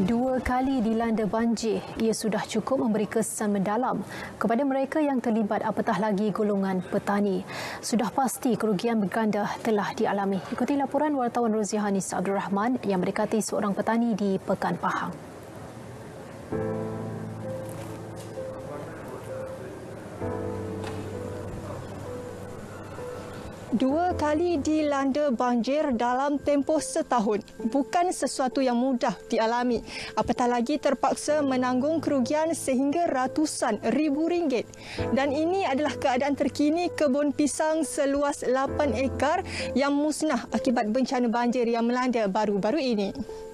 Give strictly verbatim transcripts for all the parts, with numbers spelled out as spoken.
Dua kali dilanda banjir, ia sudah cukup memberi kesan mendalam kepada mereka yang terlibat, apatah lagi golongan petani. Sudah pasti kerugian berganda telah dialami. Ikuti laporan wartawan Rozihanis Abdul Rahman yang mendekati seorang petani di Pekan Pahang. Dua kali dilanda banjir dalam tempoh setahun bukan sesuatu yang mudah dialami. Apatah lagi terpaksa menanggung kerugian sehingga ratusan ribu ringgit. Dan ini adalah keadaan terkini kebun pisang seluas lapan ekar yang musnah akibat bencana banjir yang melanda baru-baru ini.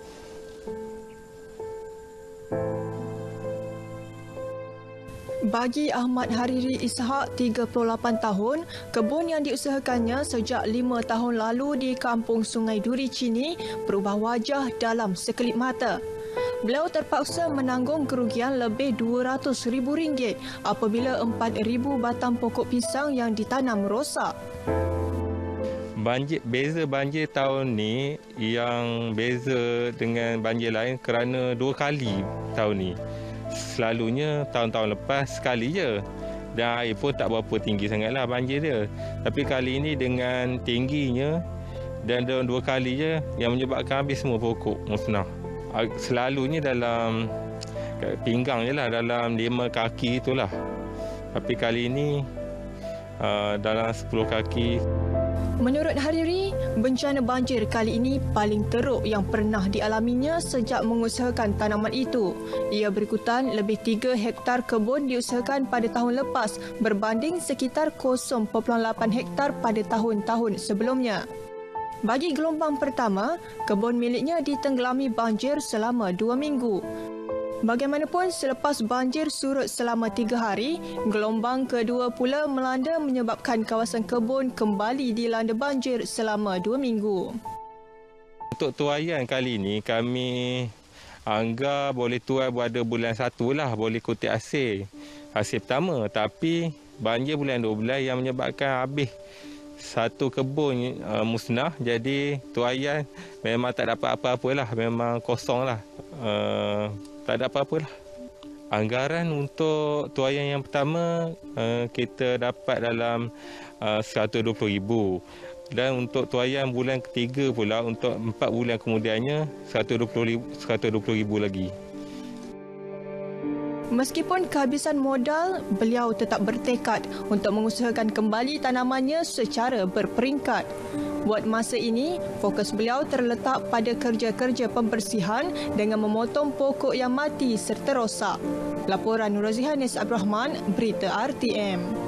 Bagi Ahmad Hariri Ishak, tiga puluh lapan tahun, kebun yang diusahakannya sejak lima tahun lalu di Kampung Sungai Duri Chini berubah wajah dalam sekelip mata. Beliau terpaksa menanggung kerugian lebih dua ratus ribu ringgit apabila empat ribu batang pokok pisang yang ditanam rosak. Banjir, beza banjir tahun ni yang beza dengan banjir lain kerana dua kali tahun ni. Selalunya tahun-tahun lepas sekali je dan air pun tak berapa tinggi sangatlah banjir dia. Tapi kali ini dengan tingginya dan dalam dua kali je yang menyebabkan habis semua pokok musnah. Selalunya dalam pinggang je lah, dalam lima kaki itulah. Tapi kali ini uh, dalam sepuluh kaki. Menurut Hariri, bencana banjir kali ini paling teruk yang pernah dialaminya sejak mengusahakan tanaman itu. Ia berikutan lebih tiga hektar kebun diusahakan pada tahun lepas berbanding sekitar kosong perpuluhan lapan hektar pada tahun-tahun sebelumnya. Bagi gelombang pertama, kebun miliknya ditenggelami banjir selama dua minggu. Bagaimanapun, selepas banjir surut selama tiga hari, gelombang kedua pula melanda menyebabkan kawasan kebun kembali dilanda banjir selama dua minggu. Untuk tuaian kali ini, kami anggap boleh tuai pada bulan satu lah, boleh kutip hasil. Hasil pertama, tapi banjir bulan dua belas yang menyebabkan habis satu kebun uh, musnah. Jadi tuaian memang tak dapat apa-apa lah, memang kosong lah. Uh, Tak ada apa-apa lah. Anggaran untuk tuaian yang pertama uh, kita dapat dalam uh, seratus dua puluh ribu. Dan untuk tuaian bulan ketiga pula, untuk empat bulan kemudiannya seratus dua puluh ribu lagi. Meskipun kehabisan modal, beliau tetap bertekad untuk mengusahakan kembali tanamannya secara berperingkat. Buat masa ini, fokus beliau terletak pada kerja-kerja pembersihan dengan memotong pokok yang mati serta rosak. Laporan Rozihanis Abdul Rahman, Berita R T M.